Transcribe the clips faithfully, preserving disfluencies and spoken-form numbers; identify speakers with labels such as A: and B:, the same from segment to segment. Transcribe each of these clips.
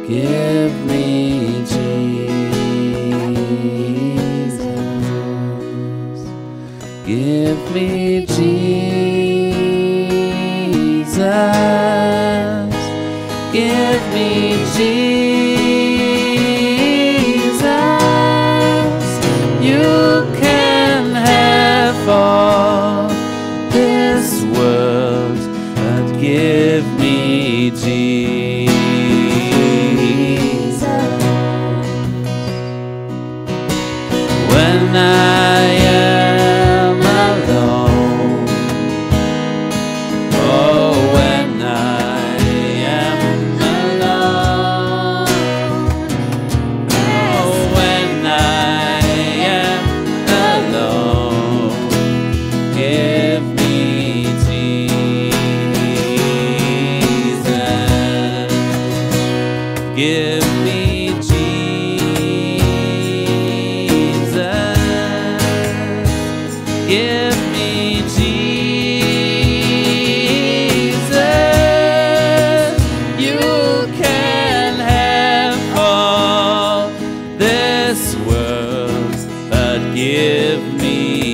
A: Give me Jesus. Give me Jesus. Give me Jesus. You can have all this world, but give me Jesus. When I am alone, oh, when I am alone, oh, when I am alone, give me Jesus. Give me Give me Jesus. You can have all this world, but give me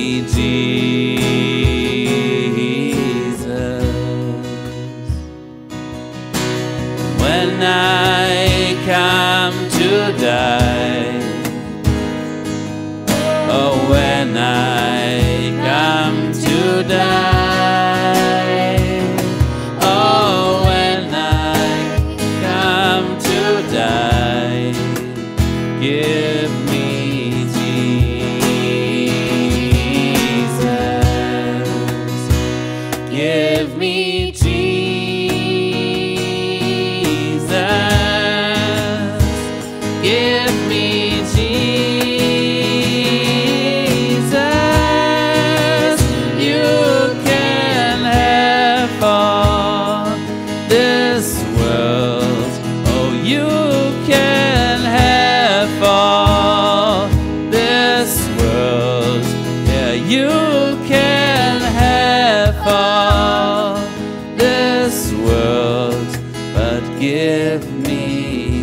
A: Jesus. When I come to die, oh, when I come to die, oh, when I come to die, give me Jesus. Give me Jesus. Give me Jesus. All this world, oh, you can have all this world, yeah, you can have all this world, but give me